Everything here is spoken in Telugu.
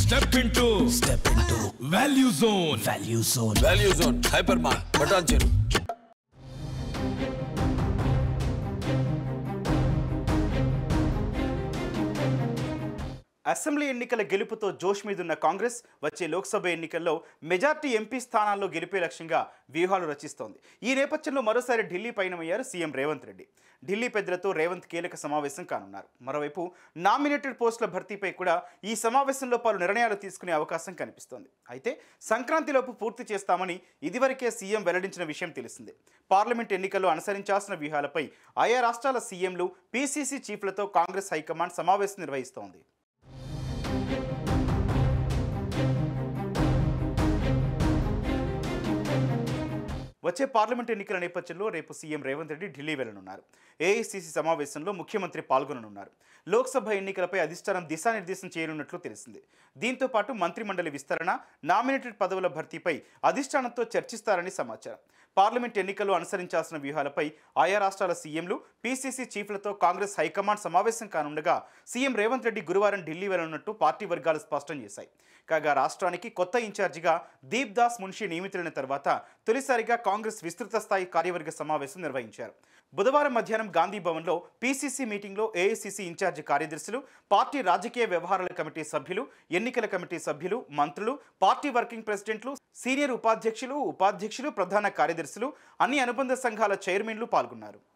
Step into Value Zone. Value Zone. Hypermart. Buttoncheru. Assembly ఎన్నికల గెలుపుతో జోష్ మీదున్న కాంగ్రెస్ వచ్చే లోక్సభ ఎన్నికల్లో మెజార్టీ ఎంపీ స్థానాల్లో గెలిపే లక్ష్యంగా వ్యూహాలు రచిస్తోంది. ఈ నేపథ్యంలో మరోసారి ఢిల్లీ పయనమయ్యారు సీఎం రేవంత్ రెడ్డి. ఢిల్లీ పెద్దలతో రేవంత్ కీలక సమావేశం కానున్నారు. మరోవైపు నామినేటెడ్ పోస్టుల భర్తీపై కూడా ఈ సమావేశంలో పలు నిర్ణయాలు తీసుకునే అవకాశం కనిపిస్తోంది. అయితే సంక్రాంతిలోపు పూర్తి చేస్తామని ఇదివరకే సీఎం వెల్లడించిన విషయం తెలిసిందే. పార్లమెంట్ ఎన్నికల్లో అనుసరించాల్సిన వ్యూహాలపై ఆయా రాష్ట్రాల సీఎంలు, పీసీసీ చీఫ్లతో కాంగ్రెస్ హైకమాండ్ సమావేశం నిర్వహిస్తోంది. వచ్చే పార్లమెంట్ ఎన్నికల నేపథ్యంలో రేపు సీఎం రేవంత్ రెడ్డి ఢిల్లీ వెళ్లనున్నారు. ఏఐసీసీ సమావేశంలో ముఖ్యమంత్రి పాల్గొననున్నారు. లోక్సభ ఎన్నికలపై అధిష్టానం దిశానిర్దేశం చేయనున్నట్లు తెలిసింది. దీంతో పాటు మంత్రిమండలి విస్తరణ, నామినేటెడ్ పదవుల భర్తీపై అధిష్టానంతో చర్చిస్తారని సమాచారం. పార్లమెంట్ ఎన్నికల్లో అనుసరించాల్సిన వ్యూహాలపై ఆయా రాష్ట్రాల సీఎంలు, పీసీసీ చీఫ్లతో కాంగ్రెస్ హైకమాండ్ సమావేశం కానుండగా సీఎం రేవంత్ రెడ్డి గురువారం ఢిల్లీ వెళ్లనున్నట్టు పార్టీ వర్గాలు స్పష్టం చేశాయి. కాగా రాష్ట్రానికి కొత్త ఇన్ఛార్జిగా దీప్ దాస్ మున్షి నియమితులైన తర్వాత తొలిసారిగా కాంగ్రెస్ విస్తృత స్థాయి కార్యవర్గ సమావేశం నిర్వహించారు. బుధవారం మధ్యాహ్నం గాంధీ భవన్లో పీసీసీ మీటింగ్లో ఏఐసీసీ ఇన్ఛార్జి కార్యదర్శులు, పార్టీ రాజకీయ వ్యవహారాల కమిటీ సభ్యులు, ఎన్నికల కమిటీ సభ్యులు, మంత్రులు, పార్టీ వర్కింగ్ ప్రెసిడెంట్లు, సీనియర్ ఉపాధ్యక్షులు, ప్రధాన కార్యదర్శులు, అన్ని అనుబంధ సంఘాల చైర్మన్లు పాల్గొన్నారు.